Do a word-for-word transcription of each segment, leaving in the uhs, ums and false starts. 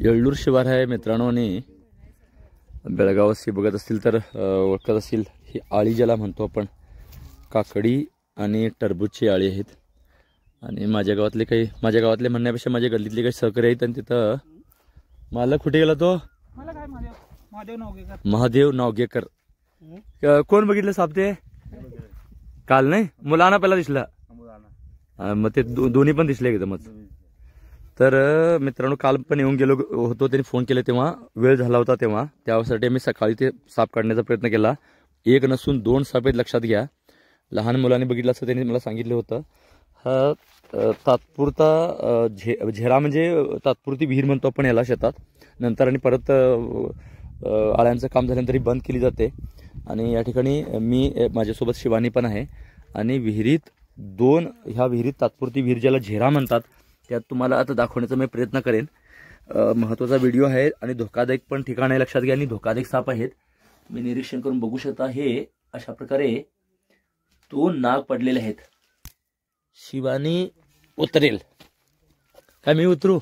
येळ्ळूर शिवार आहे मित्रांनो आणि बेळगावासी बघत असतील तर ओळखत असतील ही आळी ज्याला म्हणतो आपण काकडी आणि टरबूजची आळी आहेत आणि माझ्या गावातले काही माझ्या गावातले म्हणण्यापेक्षा माझ्या गल्लीतले काही सहकारी आहेत आणि तिथं मालक कुठे गेला तो महादेव नावगेकर महादेव नावगेकर कोण बघितलं साप ते काल नाही मुलांना पहिला दिसला मग ते दोन्ही पण दिसले एकदमच तर मित्रांनो काल पण येऊन गेलो होतो त्यांनी फोन केले तेव्हा वेळ झाला होता तेव्हा त्यासाठी मी सकाळी ते साप काढण्याचा प्रयत्न केला एक नसून दोन साप आहेत लक्षात घ्या लहान मुलांनी बघितलं असं त्यांनी मला सांगितलं होतं हा तात्पुरता झे झेरा म्हणजे तात्पुरती विहीर म्हणतो आपण याला शेतात नंतर आणि परत आळ्यांचं काम झाल्यानंतर बंद केली जाते आणि या ठिकाणी मी माझ्यासोबत शिवानी पण आहे आणि विहिरीत दोन ह्या विहिरीत तात्पुरती विहीर ज्याला झेरा म्हणतात त्यात तुम्हाला आता दाखवण्याचा मी प्रयत्न करेन महत्त्वाचा व्हिडिओ आहे आणि धोकादायक पण ठिकाण आहे लक्षात घ्या आणि धोकादायक साप आहेत मी निरीक्षण करून बघू शकता हे अशा प्रकारे दोन नाग पडलेले आहेत शिवानी उतरेल काय मी उतरू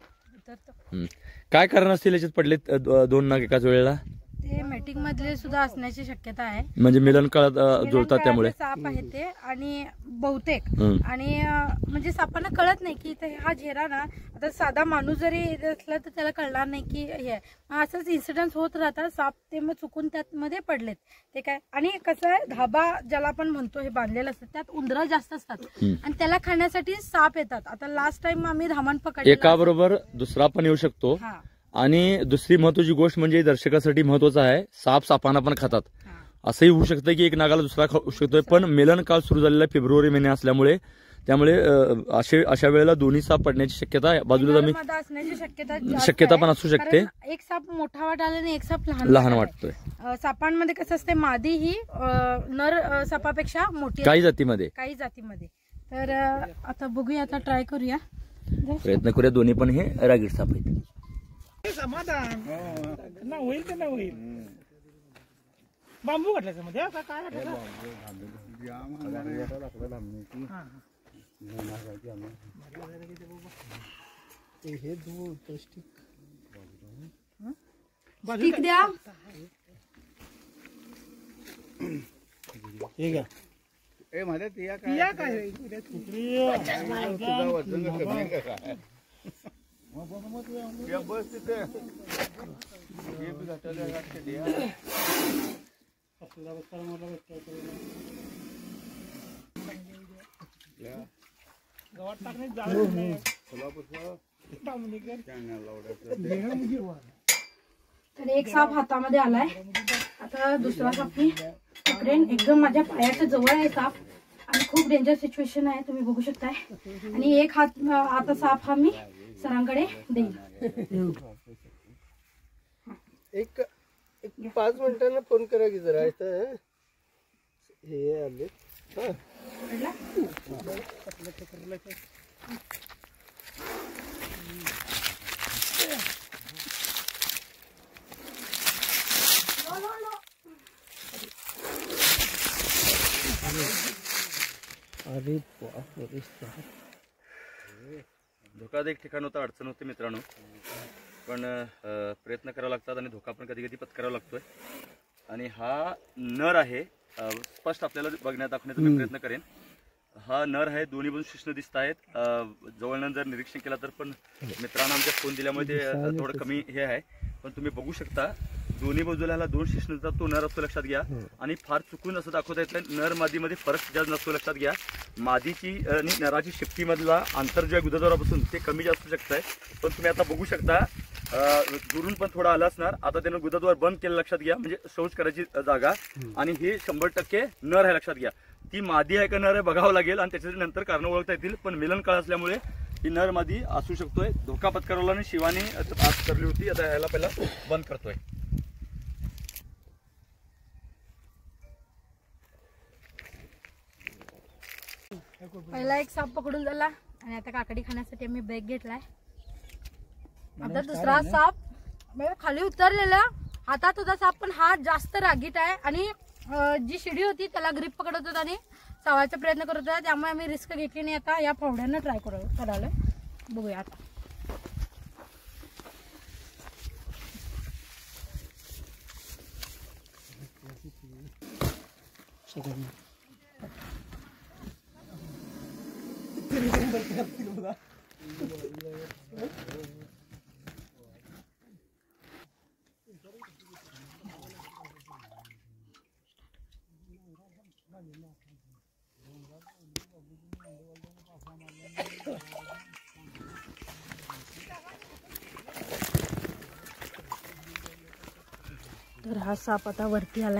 काय कारण असतील याच्यात पडले दोन नाग एकाच वेळेला ते मॅटिंग मधले सुद्धा असण्याची शक्यता आहे म्हणजे मिलन काळात जुळतात त्यामुळे साप आहे ते आणि बहुतेक आणि म्हणजे सापांना कळत नाही की हा झेरा ना आता साधा माणूस जरी असला तर त्याला कळणार नाही की हे असंच इन्सिडेंट होत राहतात साप ते मग चुकून त्यात मध्ये पडलेत ते काय आणि कसं आहे धाबा ज्याला आपण म्हणतो हे बांधलेलं असतं त्यात उंदरं जास्त असतात आणि त्याला खाण्यासाठी साप येतात आता लास्ट टाइम आम्ही धामण पकडले एका बरोबर दुसरा पण येऊ शकतो आणि दुसरी महत्वाची गोष्ट म्हणजे दर्शकासाठी महत्वाचं आहे साप सापांना पण खातात असंही होऊ शकतं की एक नागाला दुसरा खाऊ शकतोय पण मिलन काळ सुरू झालेला फेब्रुवारी महिने असल्यामुळे त्यामुळे असे अशा वेळेला दोन्ही साप पडण्याची शक्यता बाजूला मी शक्यता शक्यता पण असू शकते एक साप मोठा वाटायला आणि एक साप लहान लहान वाटतोय सापांमध्ये कसं असते मादी ही नर सापापेक्षा मोठी काही जातीमध्ये काही जातीमध्ये तर आता बघूया आता ट्राय करूया प्रयत्न करूया दोन्ही पण हे रागीट साप आहेत समाधान ना होईल का नाही होईल बांबू घातल्याचं मध्ये काय हे दो स्टिक द्या हे घ्या ए मध्ये तिया काय तिया काय तुझा वजन कमी आहे का या बस तिथे हे बी घाटाला घातले दिया असला बसला मला या गावात टाकणे जाऊ नाही सोलापूरचं तामणीकर चॅनल लावडायचं तर एक साप हातामध्ये आलाय आता दुसरा साप मी पकडेन एकदम माझ्या पायाच्या जवळ आहे साप आणि खूप डेंजर सिच्युएशन आहे तुम्ही बघू शकताय आणि एक हात आता साप हा मी सरांकडे देईन एक एक पाच मिनिटांना फोन करा की जरा इथं हे आले अरे बापरे धोकादायक ठिकाण होतं अडचण होते मित्रांनो पण प्रयत्न करावा लागतात आणि धोका पण कधी कधी पत्करावा लागतोय आणि हा नर आहे स्पष्ट आपल्याला बघण्यात दाखवण्याचा मी प्रयत्न करेन हा नर आहे दोन्ही बाजू शिश्न दिसत आहेत जवळनं जर निरीक्षण केला तर पण मित्रांना आमच्या फोन दिल्यामुळे ते थोडं कमी हे आहे पण तुम्ही बघू शकता दोन्ही बाजूला ह्याला दोन शिश्नचा तो नर असतो लक्षात घ्या आणि फार चुकून असं दाखवता येत नाही नर मादीमध्ये फरक जास्त नसतो लक्षात घ्या मादीची आणि नराची शिफ्टीमधला अंतर जे आहे गुदाद्वारापासून ते कमी जास्त शकत आहे पण तुम्ही आता बघू शकता दुरून पण थोडा आला असणार आता त्यानं गुदाद्वार बंद केलं लक्षात घ्या म्हणजे शौच करायची जागा आणि हे शंभर टक्के नर आहे लक्षात घ्या ती मादी आहे का नर आहे बघावं लागेल आणि त्याच्या नंतर कारण ओळखता येतील पण मिलन काळ असल्यामुळे ही नर मादी असू शकतोय धोका पत्करवला आणि शिवानी आज करली होती आता ह्याला पहिला बंद करतोय पहिला एक साप पकडून झाला आणि आता काकडी खाण्यासाठी आम्ही ब्रेक घेतलाय आता दुसरा साप खाली उतरलेला हातात होता साप पण हा जास्त रागीट आहे आणि जी शिडी होती त्याला ग्रिप पकडत होता आणि चावायचा प्रयत्न करत होता त्यामुळे आम्ही रिस्क घेतली नाही आता या फावड्यांना ट्राय करू करायला बघूया आता तर हा साप आता वरती आलाय,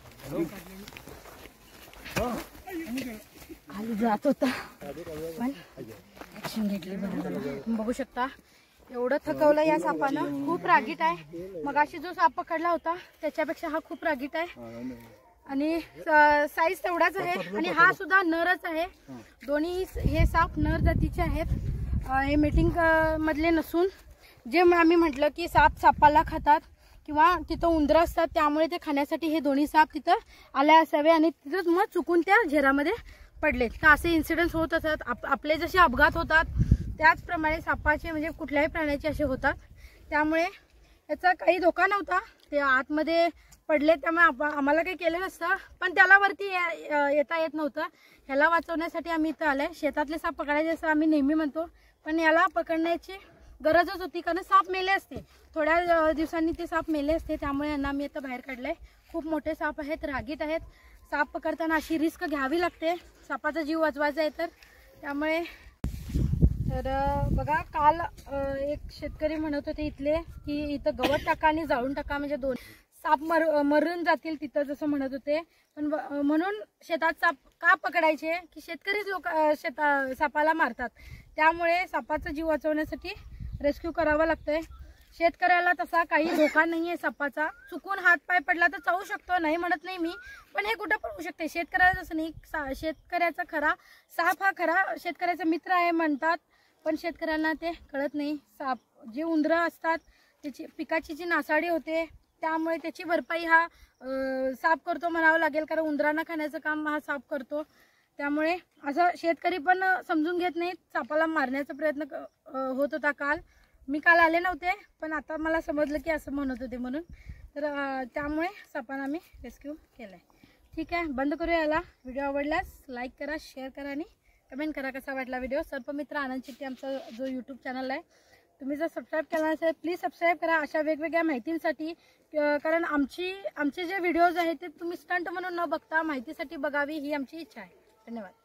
खाली जात होता पण ऍक्शन घेतली. तुम्ही बघू शकता एवढं थकवलं या सापानं, खूप रागीट आहे. मगाशी जो साप पकडला होता त्याच्यापेक्षा हा खूप रागीट आहे आणि साईज तेवढाच आहे आणि हा सुद्धा नरच आहे. दोन्ही हे साप नर जातीचे आहेत. हे मीटिंग मधले नसून जे आम्ही म्हटलं की साप सापाला खातात किंवा तिथं उंदरं असतात त्यामुळे ते खाण्यासाठी हे दोन्ही साप तिथं आले असावे आणि तिथं मग चुकून त्या झेरामध्ये पडले. तर असे इन्सिडेंट्स होत असतात. आप आपले जसे अपघात होतात त्याचप्रमाणे सापाचे म्हणजे कुठल्याही प्राण्याचे असे होतात. त्यामुळे याचा काही धोका नव्हता. ते आतमध्ये पडले त्यामुळे आम्हाला काही केलं नसतं, पण त्याला वरती येता येत नव्हतं. ह्याला वाचवण्यासाठी आम्ही इथं आलोय. शेतातले साप पकडायचे असं आम्ही नेहमी म्हणतो, पण याला पकडण्याची गरजच होती कारण साप मेले असते. थोड्या दिवसांनी ते साप मेले असते. त्यामुळे यांना आम्ही आता बाहेर काढलंय. खूप मोठे साप आहेत, रागीट आहेत. साप पकडताना अशी रिस्क घ्यावी लागते, सापाचा जीव वाचवायचा आहे तर. त्यामुळे तर बघा काल एक शेतकरी म्हणत होते इथले की इथं गवत टाका आणि जाळून टाका म्हणजे दोन साप मर मरून जातील तिथं जसं म्हणत होते. पण म्हणून शेतात साप का पकडायचे की शेतकरीच लोक शेता सापाला मारतात. त्यामुळे सापाचा जीव वाचवण्यासाठी रेस्क्यू करावं लागतंय. शेतकऱ्याला तसा काही धोका नाही आहे सापाचा. चुकून हात पाय पडला तर चावू शकतो, नाही म्हणत नाही मी, पण हे कुठं पण होऊ शकते. शेतकऱ्याला तसं नाही. शेतकऱ्याचा खरा साप हा खरा शेतकऱ्याचा मित्र आहे म्हणतात, पण शेतकऱ्यांना ते कळत नाही. साप जे उंदरं असतात त्याची पिकाची जी नासाडी होते त्यामुळे त्याची भरपाई हा साप करतो म्हणावं लागेल, कारण उंदरांना खाण्याचं काम हा साप करतो. त्यामुळे असं शेतकरी पण समजून घेत नाहीत. सापाला मारण्याचा प्रयत्न होत होता काल. मी काल आले नव्हते पण आता मला समजलं की असं म्हणत होते म्हणून. तर त्यामुळे सापांना आम्ही रेस्क्यू केलं आहे. ठीक आहे, बंद करूया याला. व्हिडिओ आवडल्यास लाईक करा, शेअर करा आणि कमेंट करा कसा वाटला व्हिडिओ. सर्पमित्र आनंद चिट्टी आमचा जो यूट्यूब चॅनल आहे, तुम्ही जर सबस्क्राईब केला नसेल प्लीज सबस्क्राईब करा अशा वेगवेगळ्या माहितींसाठी. कारण आमची आमचे जे व्हिडिओज आहेत ते तुम्ही स्टंट म्हणून न बघता माहितीसाठी बघावी ही आमची इच्छा आहे. धन्यवाद.